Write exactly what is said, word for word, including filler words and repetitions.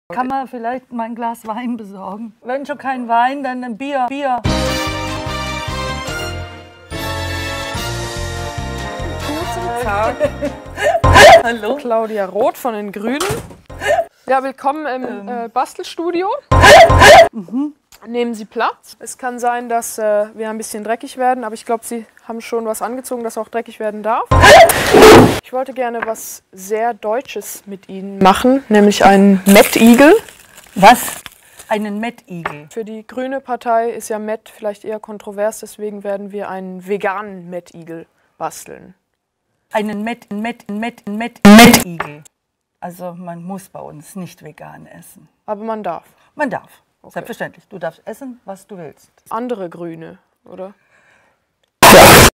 Kann man vielleicht mal ein Glas Wein besorgen? Wenn schon kein Wein, dann ein Bier. Bier. Guten Tag. Hallo. Claudia Roth von den Grünen. Ja, willkommen im äh, Bastelstudio. Mhm. Nehmen Sie Platz. Es kann sein, dass äh, wir ein bisschen dreckig werden, aber ich glaube, Sie haben schon was angezogen, das auch dreckig werden darf. Ich wollte gerne was sehr Deutsches mit Ihnen machen, nämlich einen Mettigel. Was? Einen Mettigel? Für die Grüne Partei ist ja Met vielleicht eher kontrovers, deswegen werden wir einen veganen Mettigel basteln. Einen Met, Met, Met, Met, Mettigel. Also man muss bei uns nicht vegan essen. Aber man darf. Man darf. Okay. Selbstverständlich. Du darfst essen, was du willst. Andere Grüne, oder?